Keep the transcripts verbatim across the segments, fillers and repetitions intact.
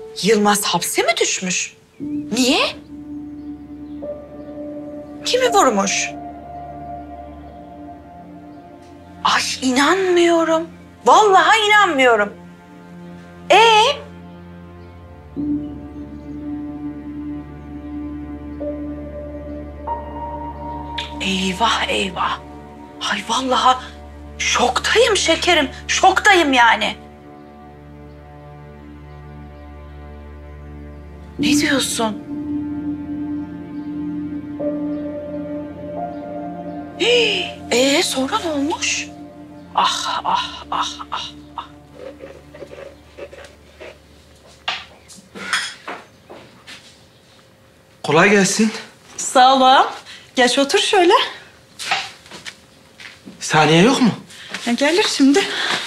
Yılmaz hapse mi düşmüş? Niye? Kimi vurmuş? Ay inanmıyorum. Vallahi inanmıyorum. Ee? Eyvah eyvah. Ay vallahi şoktayım şekerim. Şoktayım yani. Ne diyorsun? Ee sonra ne olmuş? Ah ah ah ah ah. Kolay gelsin. Sağ ol ağam. Geç otur şöyle. Saniye yok mu? Ya gelir şimdi.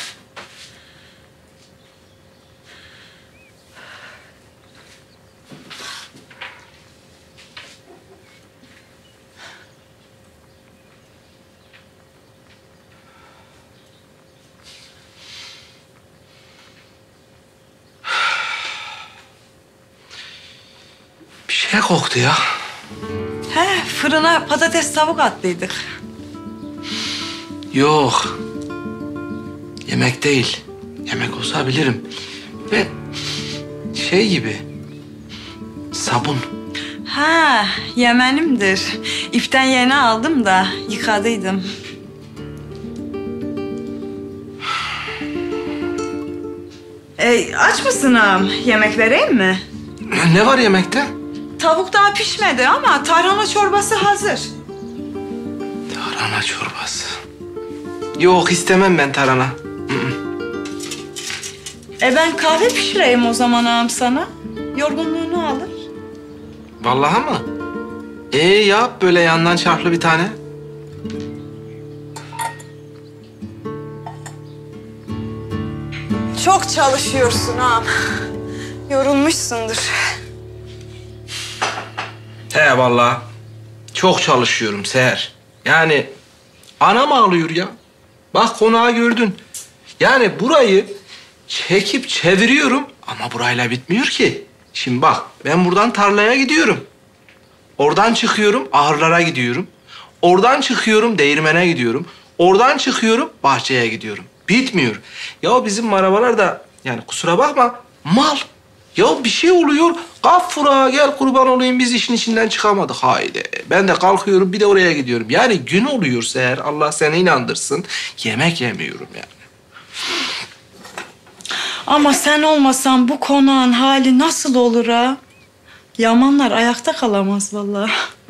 Bir şey koktu ya. He, fırına patates tavuk attıydık. Yok. Yemek değil. Yemek olsa bilirim. Ve şey gibi. Sabun. Ha, yemenimdir. İpten yeni aldım da yıkadıydım. E, aç mısın ağam? Yemek vereyim mi? Ne var yemekte? Tavuk daha pişmedi ama tarhana çorbası hazır. Tarhana çorbası. Yok istemem ben tarhana. E ben kahve pişireyim o zaman ağam sana. Yorgunluğunu alır. Vallahi mı? Ee yap böyle yandan çarplı bir tane. Çok çalışıyorsun ağam. Yorulmuşsundur. He vallahi. Çok çalışıyorum Seher. Yani anam ağlıyor ya. Bak konağı gördün. Yani burayı çekip çeviriyorum ama burayla bitmiyor ki. Şimdi bak ben buradan tarlaya gidiyorum. Oradan çıkıyorum ahırlara gidiyorum. Oradan çıkıyorum değirmene gidiyorum. Oradan çıkıyorum bahçeye gidiyorum. Bitmiyor. Ya bizim arabalar da yani kusura bakma mal. Ya bir şey oluyor. Gafura gel kurban olayım biz işin içinden çıkamadık. Haydi. Ben de kalkıyorum bir de oraya gidiyorum. Yani gün oluyor Seher. Allah seni inandırsın. Yemek yemiyorum yani. Ama sen olmasan bu konağın hali nasıl olur ha? Yamanlar ayakta kalamaz vallahi.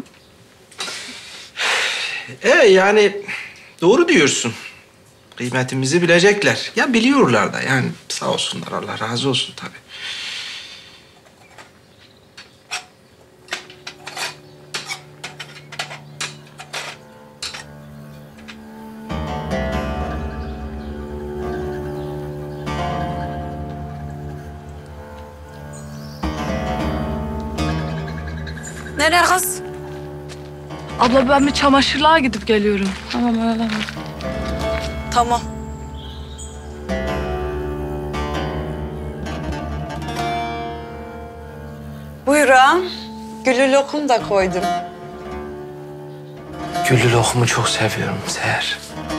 E yani doğru diyorsun. Kıymetimizi bilecekler. Ya biliyorlar da yani sağ olsunlar Allah razı olsun tabii. Nereye kız? Abla ben bir çamaşırlığa gidip geliyorum. Tamam öyle. Tamam. Buyur ağam. Güllü lokum da koydum. Güllü lokumu çok seviyorum Seher.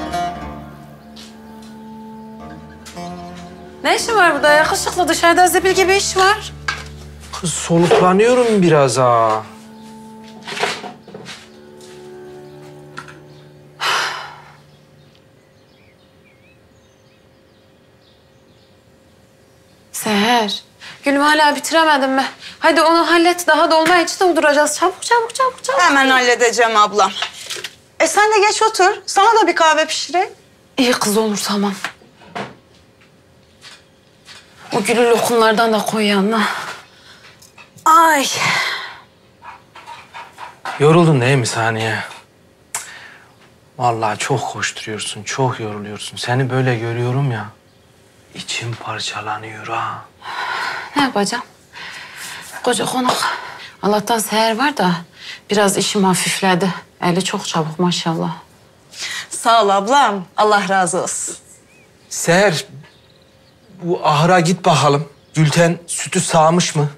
Ne işin var burada? Yakışıklı dışarıda zebil gibi iş var. Kız soluklanıyorum biraz ha. Seher, Gülüm hala bitiremedim mi? Hadi onu hallet, daha dolma içi dolduracağız. Çabuk, çabuk, çabuk, çabuk. Hemen halledeceğim ablam. E sen de geç otur. Sana da bir kahve pişireyim. İyi kız olur, tamam. O gülü lokumlardan da koy yanına. Ay. Yoruldun değil mi Saniye? Cık. Vallahi çok koşturuyorsun, çok yoruluyorsun. Seni böyle görüyorum ya. İçim parçalanıyor ha. Ne yapacağım? Koca konak. Allah'tan Seher var da biraz işim hafifledi. Eli çok çabuk maşallah. Sağ ol ablam. Allah razı olsun. Seher, bu ahıra git bakalım. Gülten sütü sağmış mı?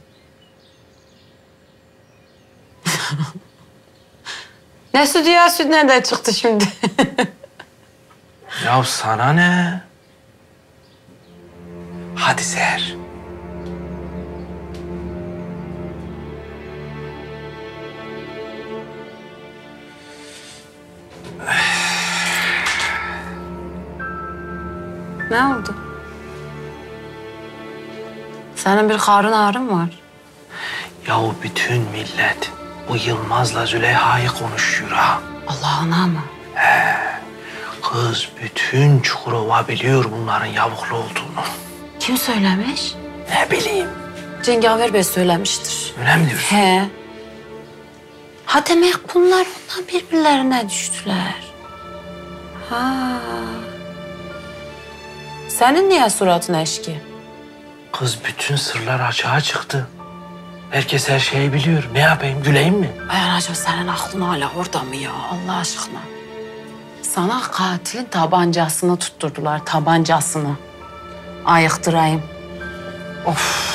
Ne sütü ya? Süt nereden çıktı şimdi? Ya sana ne? Hadi Seher. Ne oldu? Senin bir karın ağrın var. Yahu bütün millet bu Yılmaz'la Züleyha'yı konuşuyor ha. Allah'ına mı? Kız bütün Çukurova biliyor bunların yavuklu olduğunu. Kim söylemiş? Ne bileyim. Cengaver Bey söylemiştir. Öyle mi diyorsun? He. Ha demek bunlar ondan birbirlerine düştüler. Ha. Senin niye suratın eşki? Kız bütün sırlar açığa çıktı. Herkes her şeyi biliyor. Ne yapayım? Güleyim mi? Ay anacığım senin aklın hala orada mı ya Allah aşkına? Sana katilin tabancasını tutturdular, tabancasını. Ayıktırayım. Of.